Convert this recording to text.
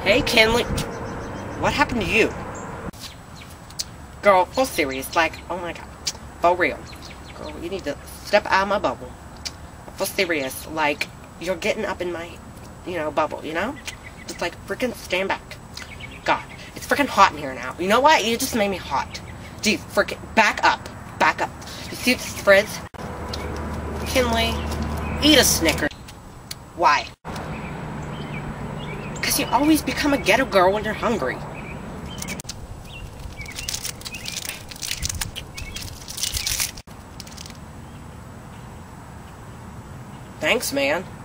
Hey, Kinley. What happened to you? Girl, for serious, like, oh my god. For real. Girl, you need to step out of my bubble. For serious, like, you're getting up in my, bubble, Just, like, freaking stand back. God, it's freaking hot in here now. You know what? You just made me hot. Jeez, freaking, back up. Back up. You see this, Fritz? Kinley, eat a Snickers. Why? Because you always become a ghetto girl when you're hungry. Thanks, man.